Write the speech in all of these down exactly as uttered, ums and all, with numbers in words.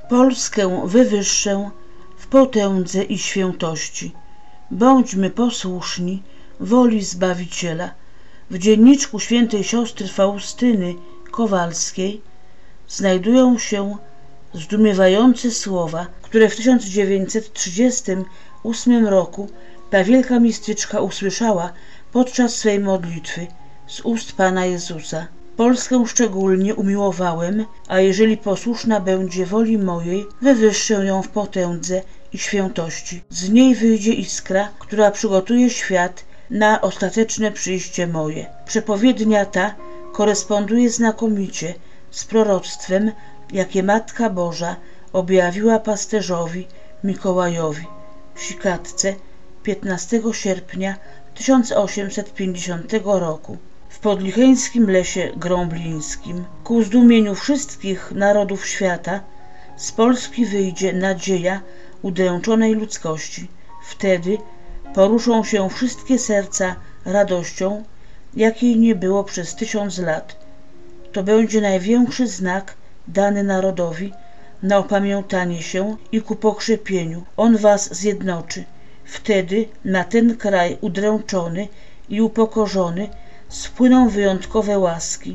Polskę wywyższę w potędze i świętości. Bądźmy posłuszni woli Zbawiciela. W dzienniczku świętej siostry Faustyny Kowalskiej znajdują się zdumiewające słowa, które w tysiąc dziewięćset trzydziestym ósmym roku ta wielka mistyczka usłyszała podczas swej modlitwy z ust Pana Jezusa. Polskę szczególnie umiłowałem, a jeżeli posłuszna będzie woli mojej, wywyższę ją w potędze i świętości. Z niej wyjdzie iskra, która przygotuje świat na ostateczne przyjście moje. Przepowiednia ta koresponduje znakomicie z proroctwem, jakie Matka Boża objawiła pasterzowi Mikołajowi w Sikatce piętnastego sierpnia tysiąc osiemset pięćdziesiątego roku w podlicheńskim lesie grąblińskim. Ku zdumieniu wszystkich narodów świata z Polski wyjdzie nadzieja udręczonej ludzkości. Wtedy poruszą się wszystkie serca radością, jakiej nie było przez tysiąc lat. To będzie największy znak dany narodowi na opamiętanie się i ku pokrzepieniu. On was zjednoczy. Wtedy na ten kraj udręczony i upokorzony spłyną wyjątkowe łaski.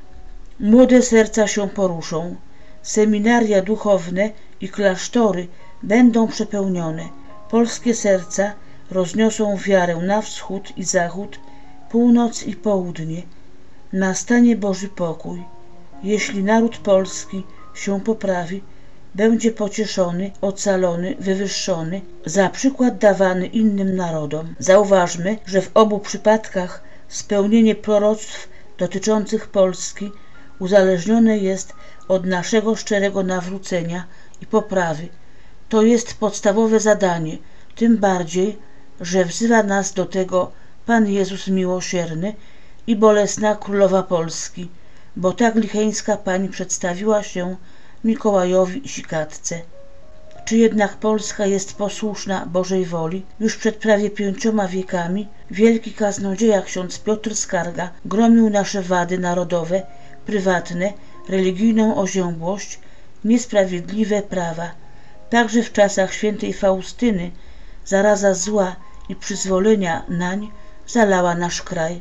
Młode serca się poruszą. Seminaria duchowne i klasztory będą przepełnione. Polskie serca rozniosą wiarę na wschód i zachód, północ i południe. Nastanie Boży pokój. Jeśli naród polski się poprawi, będzie pocieszony, ocalony, wywyższony, za przykład dawany innym narodom. Zauważmy, że w obu przypadkach spełnienie proroctw dotyczących Polski uzależnione jest od naszego szczerego nawrócenia i poprawy. To jest podstawowe zadanie, tym bardziej, że wzywa nas do tego Pan Jezus miłosierny i bolesna Królowa Polski, bo tak licheńska Pani przedstawiła się Mikołajowi i Sikatce. Czy jednak Polska jest posłuszna Bożej woli? Już przed prawie pięcioma wiekami wielki kaznodzieja ksiądz Piotr Skarga gromił nasze wady narodowe, prywatne, religijną oziębłość, niesprawiedliwe prawa. Także w czasach świętej Faustyny zaraza zła i przyzwolenia nań zalała nasz kraj.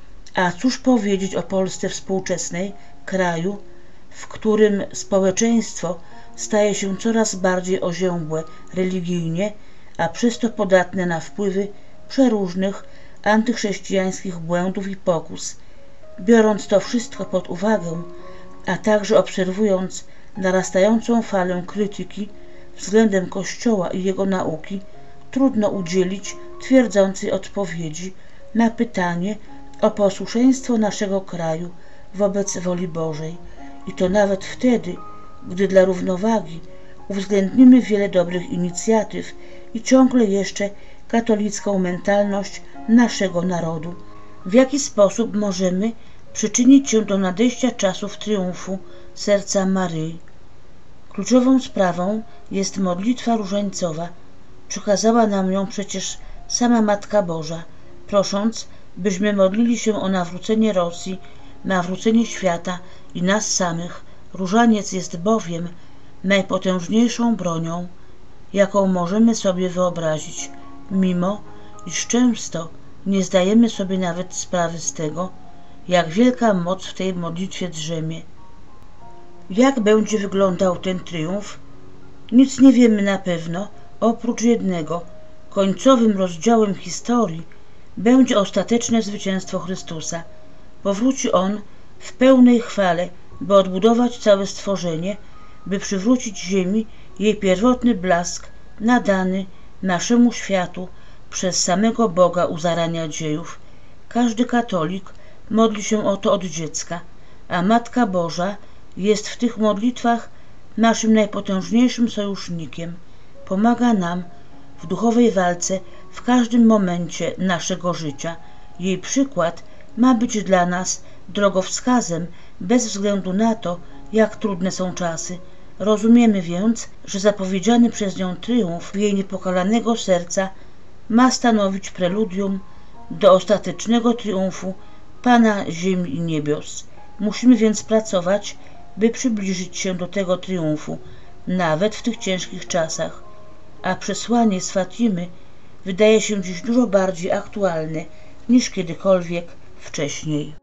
A cóż powiedzieć o Polsce współczesnej, kraju, w którym społeczeństwo staje się coraz bardziej oziębłe religijnie, a przez to podatne na wpływy przeróżnych antychrześcijańskich błędów i pokus. Biorąc to wszystko pod uwagę, a także obserwując narastającą falę krytyki względem Kościoła i jego nauki, trudno udzielić twierdzącej odpowiedzi na pytanie o posłuszeństwo naszego kraju wobec woli Bożej. I to nawet wtedy, gdy dla równowagi uwzględnimy wiele dobrych inicjatyw i ciągle jeszcze katolicką mentalność naszego narodu. W jaki sposób możemy przyczynić się do nadejścia czasów triumfu serca Maryi? Kluczową sprawą jest modlitwa różańcowa. Przekazała nam ją przecież sama Matka Boża, prosząc, byśmy modlili się o nawrócenie Rosji, nawrócenie świata i nas samych. Różaniec jest bowiem najpotężniejszą bronią, jaką możemy sobie wyobrazić, mimo iż często nie zdajemy sobie nawet sprawy z tego, jak wielka moc w tej modlitwie drzemie. Jak będzie wyglądał ten triumf? Nic nie wiemy na pewno, oprócz jednego. Końcowym rozdziałem historii będzie ostateczne zwycięstwo Chrystusa. Powróci On w pełnej chwale, by odbudować całe stworzenie, by przywrócić ziemi jej pierwotny blask nadany naszemu światu przez samego Boga u zarania dziejów. Każdy katolik modli się o to od dziecka, a Matka Boża jest w tych modlitwach naszym najpotężniejszym sojusznikiem. Pomaga nam w duchowej walce w każdym momencie naszego życia. Jej przykład ma być dla nas drogowskazem bez względu na to, jak trudne są czasy. Rozumiemy więc, że zapowiedziany przez nią triumf jej niepokalanego serca ma stanowić preludium do ostatecznego triumfu Pana ziemi i niebios. Musimy więc pracować, by przybliżyć się do tego triumfu. nawet w tych ciężkich czasach, a przesłanie z Fatimy wydaje się dziś dużo bardziej aktualne niż kiedykolwiek wcześniej.